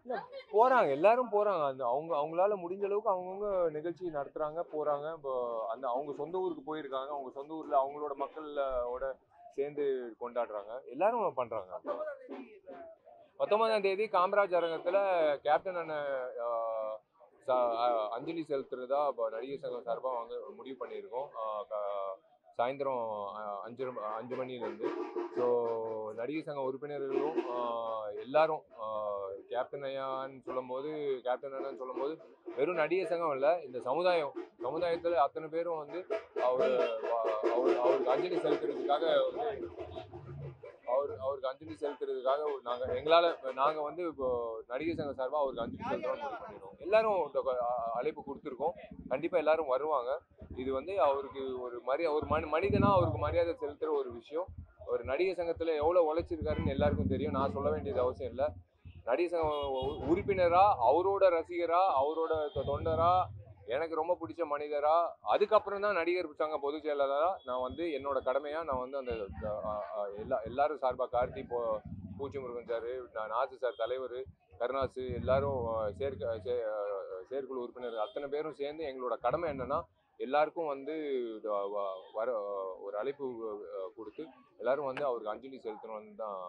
போறாங்க, எல்லாரும் போறாங்க. அந்த அவங்களால முடிஞ்ச அளவுக்கு அவங்கவுங்க நிகழ்ச்சி நடத்துறாங்க, போறாங்க. இப்போ அந்த அவங்க சொந்த ஊருக்கு போயிருக்காங்க. அவங்க சொந்த ஊர்ல அவங்களோட மக்களோட சேர்ந்து கொண்டாடுறாங்க. எல்லாரும் பண்றாங்க. 19ஆம் தேதி காமராஜ் அரங்கத்துல கேப்டன் அண்ணன் அஞ்சலி செலுத்துறதா நடிகர் சங்கம் சார்பா முடிவு பண்ணியிருக்கோம். சாயந்தரம் 5 மணிலேருந்து. ஸோ நடிகர் சங்க உறுப்பினர்களும் எல்லாரும் கேப்டன் அண்ணான்னு சொல்லும்போது வெறும் நடிகர் சங்கம் இல்லை, இந்த சமுதாயத்தில் அத்தனை பேரும் வந்து அவருக்கு அஞ்சலி செலுத்துறதுக்காக நாங்கள் வந்து இப்போ நடிகர் சங்கம் சார்பாக அவருக்கு அஞ்சலி செலுத்தணும்னு பண்ணிடுவோம். எல்லாரும் அழைப்பு கொடுத்துருக்கோம். கண்டிப்பாக எல்லாரும் வருவாங்க. இது வந்து அவருக்கு ஒரு மனிதனா அவருக்கு மரியாதை செலுத்துற ஒரு விஷயம். ஒரு நடிகர் சங்கத்துல எவ்வளவு உழைச்சிருக்காருன்னு எல்லாருக்கும் தெரியும். நான் சொல்ல வேண்டியது அவசியம் இல்லை. நடிகர் சங்கம் உறுப்பினரா, அவரோட ரசிகரா, அவரோட தொண்டரா, எனக்கு ரொம்ப பிடிச்ச மனிதரா, அதுக்கப்புறம் தான் நடிகர் சங்க பொதுச் செயலாளரா நான் வந்து என்னோட கடமையா நான் வந்து அந்த எல்லாரும் சார்பா கார்த்தி, பூச்சி முருகன் சார், நாசு சார், தலைவர் கருணாசு, எல்லாரும் செயற்குழு உறுப்பினர் அத்தனை பேரும் சேர்ந்து எங்களோட கடமை என்னன்னா எல்லாருக்கும் வந்து வர ஒரு அழைப்பு கொடுத்து எல்லாரும் வந்து அவருக்கு அஞ்சலி செலுத்தணும்னு தான்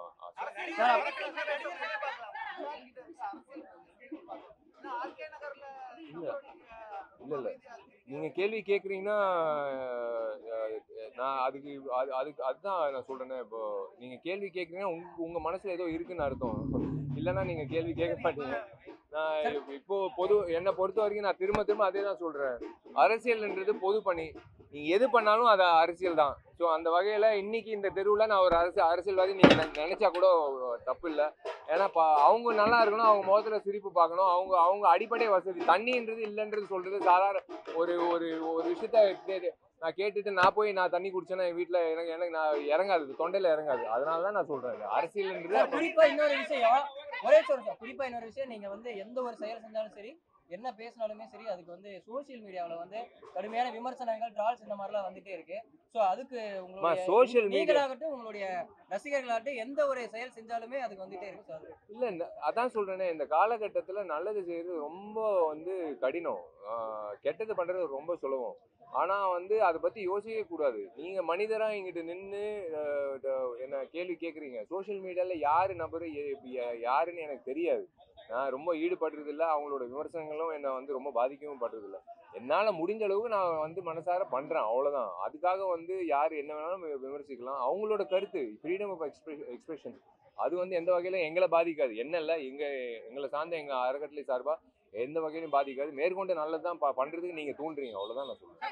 இல்ல நீங்க கேள்வி கேக்குறீங்கன்னா நான் அதுதான் நான் சொல்றேன். இப்போ நீங்க கேள்வி கேக்குறீங்கன்னா உங்க மனசுல ஏதோ இருக்குன்னு அர்த்தம். இல்லைன்னா நீங்க கேள்வி கேட்க மாட்டீங்க. நான் இப்போ என்னை பொறுத்த வரைக்கும் நான் திரும்ப அதே தான் சொல்றேன். அரசியல்ன்றது பொது பணி. நீங்க எது பண்ணாலும் அது அரசியல் தான். ஸோ அந்த வகையில இன்னைக்கு இந்த தெருவில் நான் ஒரு அரசியல்வாதி நீங்க நினைச்சா கூட தப்பு இல்லை. ஏன்னா அவங்க நல்லா இருக்கணும், அவங்க முகத்துல சிரிப்பு பார்க்கணும், அவங்க அடிப்படை வசதி தண்ணின்றது இல்லைன்றது சொல்றது சாதாரண ஒரு விஷயத்த நான் கேட்டுட்டு நான் தண்ணி குடிச்சேன்னா என் வீட்டுல எனக்கு நான் இறங்காது, தொண்டையில இறங்காது. அதனாலதான் நான் சொல்றேன் அரசியல்ன்றது. குறிப்பா இன்னொரு விஷயம் நீங்க வந்து எந்த ஒரு செயல் செஞ்சாலும் சரி, என்ன பேசினாலுமே சரி, அதுக்கு வந்து சோசியல் மீடியாவில் வந்து கடுமையான விமர்சனங்கள், ட்ரால்ஸ் இந்த மாதிரிலாம் வந்துட்டே இருக்கு. ஸோ அதுக்கு உங்களுடைய நீங்களாகட்டும் உங்களுடைய ரசிகர்களாகட்டும் எந்த ஒரு செயல் செஞ்சாலுமே அதுக்கு வந்துட்டே இருக்கு சார். இல்ல அதான் சொல்றேனே, இந்த காலகட்டத்துல நல்லது செய்யறது ரொம்ப வந்து கடினம், கெட்டது பண்றது ரொம்ப சுலபம். ஆனா வந்து அதை பத்தி யோசிக்க கூடாது. நீங்க மனிதரா இங்கிட்டு நின்று என்ன கேள்வி கேட்குறீங்க. சோசியல் மீடியால யாரு நபரு யாருன்னு எனக்கு தெரியாது. நான் ரொம்ப ஈடுபடுறது இல்லை. அவங்களோட விமர்சனங்களும் என்னை வந்து ரொம்ப பாதிக்கவும் படுறது இல்லை. என்னால் முடிஞ்ச அளவுக்கு நான் வந்து மனசார பண்ணுறேன், அவ்வளோதான். அதுக்காக வந்து யார் என்ன வேணாலும் விமர்சிக்கலாம். அவங்களோட கருத்து, ஃப்ரீடம் ஆஃப் எக்ஸ்பிரஷன், அது வந்து எந்த வகையிலும் எங்களை பாதிக்காது. என்ன இல்லை, எங்களை சார்ந்த எங்கள் அறக்கட்டளை சார்பாக எந்த வகையிலும் பாதிக்காது. மேற்கொண்டு நல்லது தான் பண்ணுறதுக்கு நீங்கள் தூண்டுறீங்க, அவ்வளோதான் நான் சொல்லுவேன்.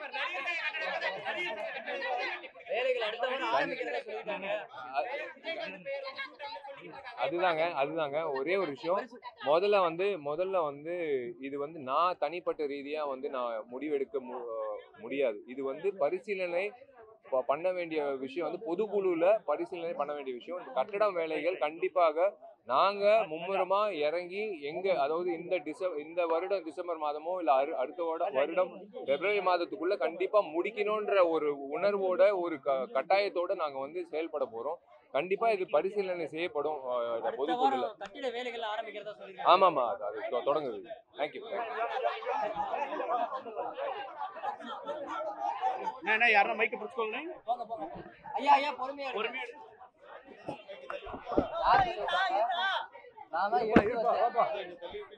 அதுதாங்க ஒரே ஒரு விஷயம். முதல்ல வந்து இது வந்து நான் தனிப்பட்ட ரீதியா வந்து நான் முடிவெடுக்க முடியாது. இது வந்து பரிசீலனை பண்ண வேண்டிய விஷயம், வந்து பொதுக்குழுல பரிசீலனை பண்ண வேண்டிய விஷயம். கட்டடம் வேலைகள் கண்டிப்பாக நாங்க மும்முரமா இறங்கி அதாவது இந்த வருடம் டிசம்பர் மாதமோ இல்ல அடுத்த வருடம் பிப்ரவரி மாதத்துக்குள்ள கண்டிப்பா முடிக்கணும்ன்ற ஒரு உணர்வோட ஒரு கட்டாயத்தோட நாங்க வந்து செயல்பட போறோம். கண்டிப்பா இது பரிசீலனை செய்யப்படும் பொதுக்குழுல. ஆமாமா, அது தொடங்குது. தேங்க்யூ. யாரும் மைக்க பிடிச்சுக்கோங்க. ஐயா பொறுமையா நான் தான்